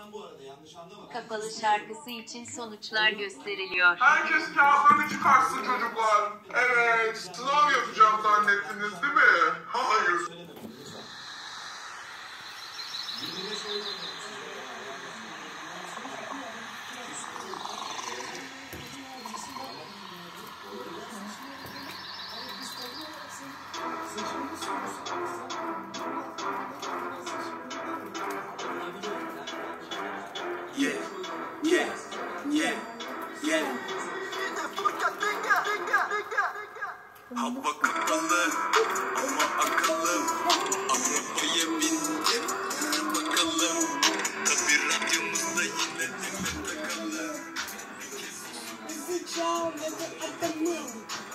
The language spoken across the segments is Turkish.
Kapalı şarkısı için sonuçlar gösteriliyor. Herkes kağıtlarını çıkarsın çocuklar. Evet, sınav yapacağım zannettiniz değil mi? Hayır. Hava kapalı ama akıllı. Arabaya bindim, yürü bakalım. Tabi radyomuzda yine dime takalım. Bizi çal ya da adamım.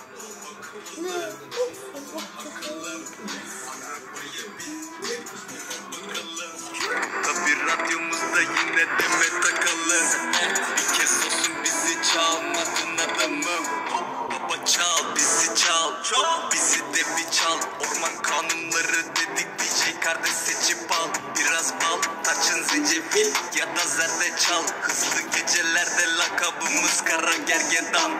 Bakalım. Arabaya bindim, yürü bakalım. Tabi radyomuzda yine dime takalım. Bir kez olsun bizi çalmadın adamım. Baba çal bizi çal, bizi de bir çal. Orman kanunları dedik DJ kardeş seçip al. Biraz bal, tarçın zencefil ya da zerde çal. Hızlı gecelerde lakabımız kara gergedan.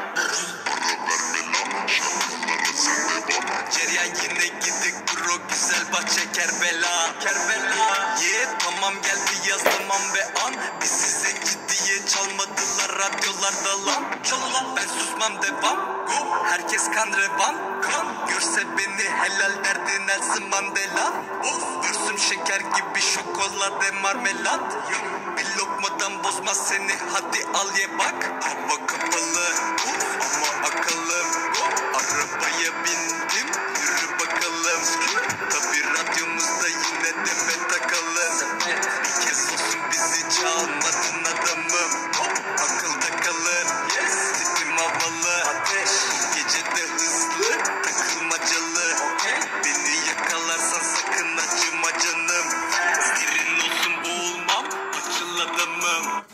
Ceryan yine gidik bro, güzel bahçe Kerbela. Tamam geldi yaz zaman ve an. Bizi zenci diye çalmadılar radyolarda lan. Ben susmam devam. Herkes kan revan. Görse beni helal derdi Nelson Mandela. Görsüm şeker gibi şokolade marmelat. Bir lokmadan bozmaz seni, hadi al ye bak. Hava kapalı ama akıllım. Arabaya bindim, yürü bakalım. Tabi radyomuzda yine deme takalım. Bir kez olsun bizi çalmadın adamım. Akılda kalır, sesim havalı. Bu gece de hızlı, takılmacalı. Beni yakalarsan sakın acıma canım. Serin olsun boğulmam, açıl adamım.